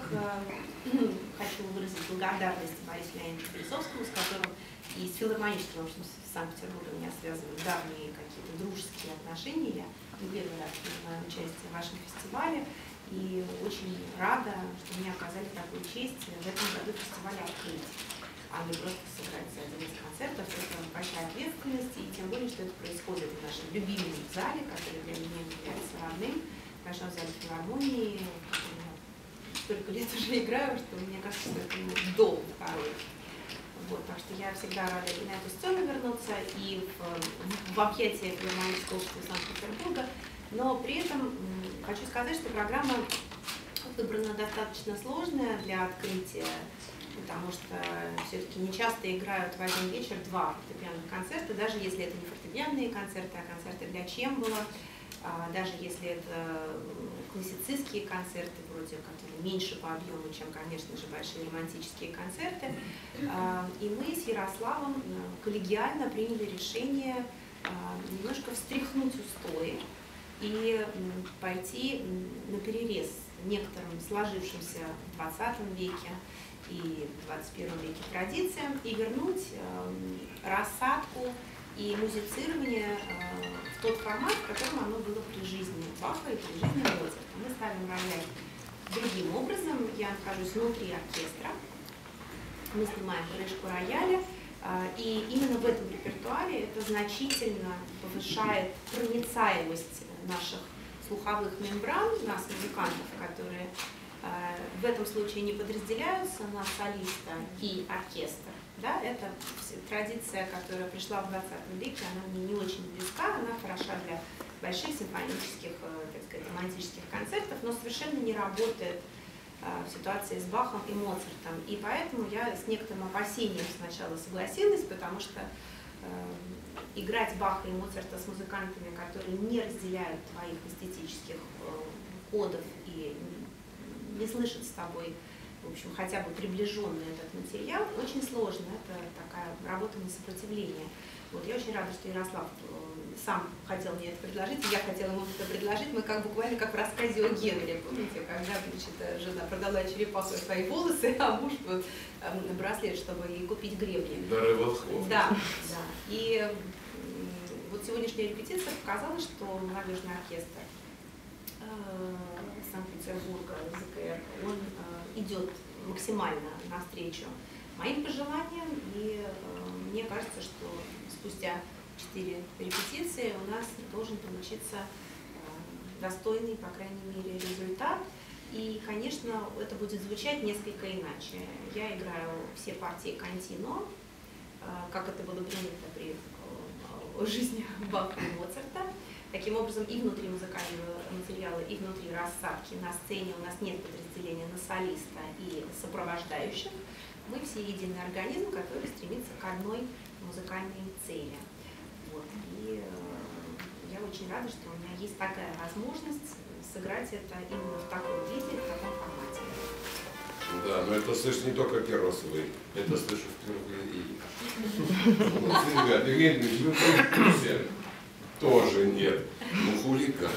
хочу выразить благодарность Борису Леонидовичу Березовскому, с которым и с филармоническим обществом Санкт-Петербурга меня связывают давние какие-то дружеские отношения. Я не первый раз принимаю участие в вашем фестивале и очень рада, что мне оказали такую честь в этом году фестиваль открыть, а не просто сыграть за один из концертов. Это большая ответственность, и тем более, что это происходит в нашем любимом зале, который для меня является родным, в нашем зале филармонии, в котором я столько лет уже играю, что мне кажется, что это дом второй. Вот, так что я всегда рада и на эту сцену вернуться, и в объятия филармонического общества Санкт-Петербурга. Но при этом хочу сказать, что программа выбрана достаточно сложная для открытия, потому что все-таки не часто играют в один вечер два фортепианных концерта, даже если это не фортепианные концерты, а концерты для чембала, даже если это классицистские концерты, вроде которые меньше по объему, чем, конечно же, большие романтические концерты. И мы с Ярославом коллегиально приняли решение немножко встряхнуть устои и пойти на перерез некоторым сложившимся в 20 веке и в 21 веке традициям и вернуть рассадку и музицирование в тот формат, в котором оно было при жизни Баха и при жизни Моцарта. Мы ставим рояль другим образом. Я нахожусь внутри оркестра, мы снимаем крышку рояля, и именно в этом репертуаре это значительно повышает проницаемость наших слуховых мембран, нас, музыкантов, которые в этом случае не подразделяются на солиста и оркестр. Да, это традиция, которая пришла в 20 веке, она мне не очень близка, она хороша для больших симфонических, так сказать, романтических концертов, но совершенно не работает в ситуации с Бахом и Моцартом. И поэтому я с некоторым опасением сначала согласилась, потому что играть Баха и Моцарта с музыкантами, которые не разделяют твоих эстетических кодов и не слышат с тобой, в общем, хотя бы приближенный этот материал, очень сложно. Это такая работа на сопротивление. Вот, я очень рада, что Ярослав сам хотел мне это предложить, и я хотела ему это предложить. Мы буквально как в рассказе о Генри, помните, когда, значит, жена продала черепаху свои волосы, а муж браслет, чтобы ей купить гребни. Да, да. И вот сегодняшняя репетиция показала, что молодежный оркестр Санкт-Петербурга, ЗКР, он идет максимально навстречу моим пожеланиям, и мне кажется, что спустя 4 репетиции у нас должен получиться достойный, по крайней мере, результат. И, конечно, это будет звучать несколько иначе. Я играю все партии контино, как это было принято при жизни Баха и Моцарта. Таким образом, и внутри музыкального материала, и внутри рассадки на сцене у нас нет подразделения на солиста и сопровождающих. Мы все единый организм, который стремится к одной музыкальной цели. Вот. И я очень рада, что у меня есть такая возможность сыграть это именно в таком виде, в таком формате. Да, но это слышишь не только Киросовый, это слышу впервые. Тоже нет. Ну, хулиганы.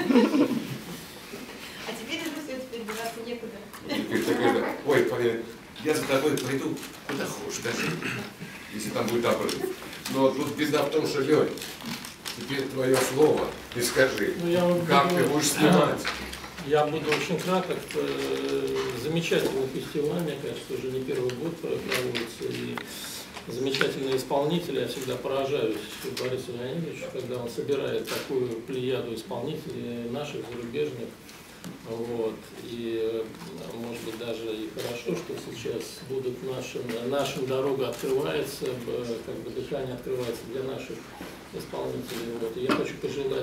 А теперь это все, теперь деваться некуда. Теперь такая, ой, я за тобой пойду куда хочешь, даже, если там будет обрыв. Но тут беда в том, что, Лёнь, теперь твое слово, и скажи, как ты будешь снимать. Я буду очень краток. Замечательный фестиваль, мне кажется, уже не первый год проводится. И замечательные исполнители, я всегда поражаюсь Борису Леонидовичу, когда он собирает такую плеяду исполнителей наших, зарубежных. Вот. И, может быть, даже и хорошо, что сейчас будут наша дорога открывается, как бы дыхание открывается для наших исполнителей. Вот. И я хочу пожелать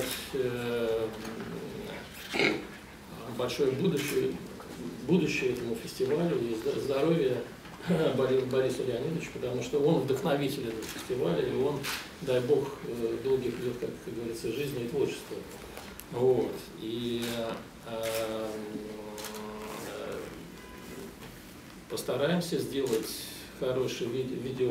большое будущее этому фестивалю и здоровья Борису Леонидовичу, потому что он вдохновитель этого фестиваля, и он, дай бог, долгих лет, как говорится, жизни и творчества. Вот. И постараемся сделать хороший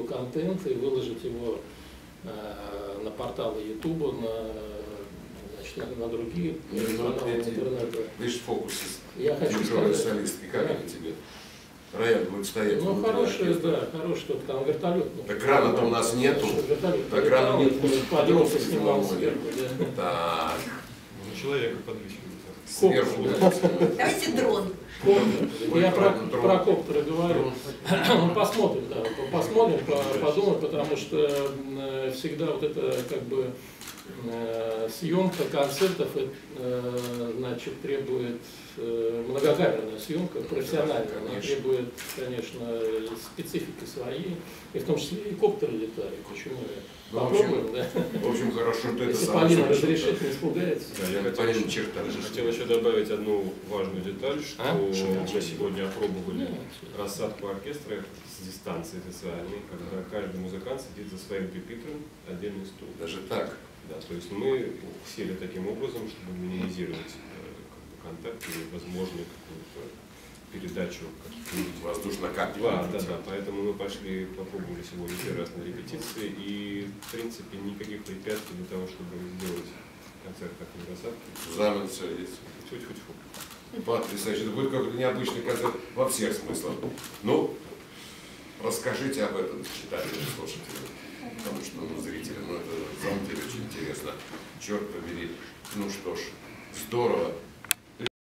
видеоконтент и выложить его на порталы YouTube, на другие Ну, каналы эти, интернета. видишь, фокусы. Я хочу Тяжелые сказать, солистки, как да. они тебе? Рояль будет стоять. ну внутри хороший, оркестра. да, хороший тот там вертолет. Экрана-то у нас нету. Вертолет. Экрана нет. Поднялся, снимал Филармония. сверху, да. Так, Человека подвесили. сверху. Да. Давайте дрон. Коптер. Ой, Я дрон. про коптеры говорю. Ну, посмотрим, да, посмотрим, подумаем, потому что всегда вот это как бы съемка концертов, значит, требует многокамерная съемка, профессиональная, она Конечно. требует, конечно, специфики своей, и в том числе и коптеры летают. Почему? Ну, Попробуем, да? В общем, хорошо, что это Если самое Полина совершенно. разрешит, не испугается. Да, я Полина черта. хотел еще добавить одну важную деталь, что А? мы сегодня опробовали Нет. рассадку оркестра с дистанции социальной, когда каждый музыкант сидит за своим пюпитром, отдельный стул. Даже так. Да, то есть мы сели таким образом, чтобы минимизировать контакт и возможную какую-то передачу каких-нибудь Воздушно-капельных. да, поэтому мы пошли, попробовали сегодня первый раз на репетиции, и в принципе никаких препятствий для того, чтобы сделать концерт такой рассадки. Экзамен все есть. Тьфу-тьфу-тьфу. Потрясающе. Это будет какой-то необычный концерт во всех смыслах. Ну, расскажите об этом читателям, слушателям. Потому что, зрителям, это на самом деле очень интересно. Черт побери. Ну что ж, здорово.